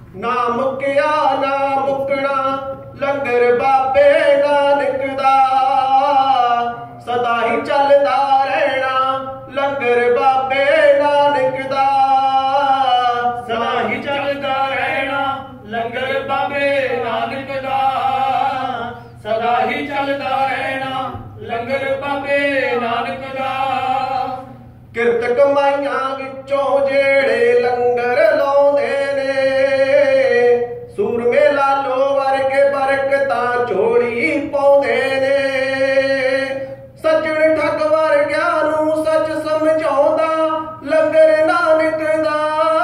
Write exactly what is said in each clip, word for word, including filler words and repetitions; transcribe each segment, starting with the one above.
ना मुक्या ना मुकना लंगर बाबे नानक दा सदा ही चलदा रहना लंगर बाबे नानक दा सदा ही चलदा रहना लंगर बाबे नानक दा सदा ही चलदा रहना लंगर बाबे नानक दा किरत कमाइयां विचों जेड़े लंगर लाउंदे ने सूरमे लालो वर्गे बरकतां झोली पाउंदे ने सज्जण ठग वर्गियां नूं सच समझाउंदा लंगर नानक दा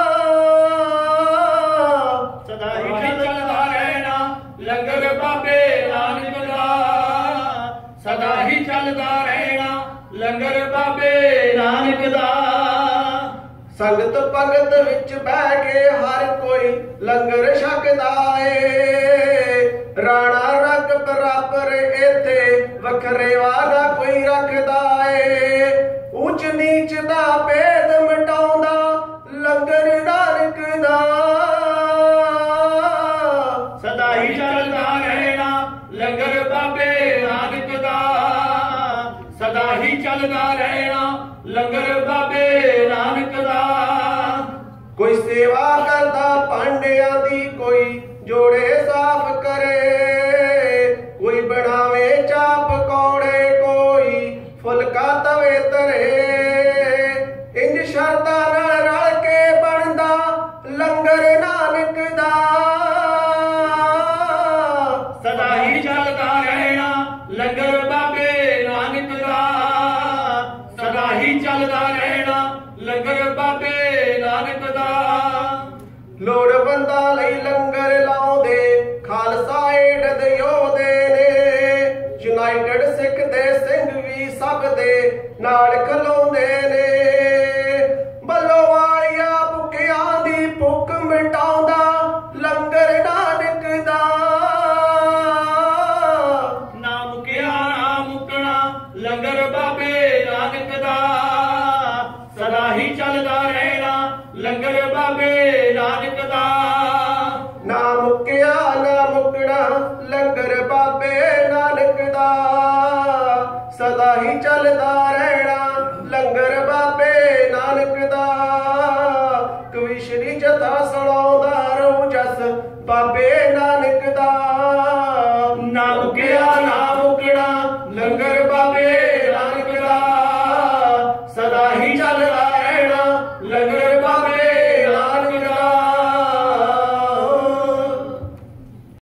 सदा ही चलदा रहना लंगर बाबे नानक दा सदा ही चलदा रहना लंगर बाबे नानक दा संगत पंगत विच बह के हर कोई लंगर छकदा ए राणा रंग बराबर इथे वखरे वादा कोई रखदा ए ऊंच नीच दा भेद मिटाउंदा लंगर नानक दा सदा ही चलदा रहना लंगर बाबे नानक दा सदा ही चलदा रहना लंगर बाबे नानक दा कोई सेवा करदा भांडियां दी कोई जोड़े साफ करे कोई बनावे चाप पकौड़े कोई फुलका तवे तरे इंज शरदा नाल रल के बनदा लंगर नानक दा सदा ही चलदा रहना लंगर बाबे नानक दा सदा ही चलदा रहना लंगर बाबे नानक दा लोड़वंदा लई लंगर लाउंदे खालसा एड दे योधे ने यूनाइटेड सिख दे सिंह भी सब दे नाल खलोंदे ने बल्लो वालिया भुखियां दी भुख मिटाउंदा लंगर नानक दा ना मुकिया ना मुकना लंगर बाबे नानक दा सदा ही चलदा रहना लंगर बाबे नानक दा ना मुकिया ना मुकना लंगर बाबे नानक दा सदा ही चलदा रहना लंगर बाबे नानक दा कविश्री जथा सुणाउंदा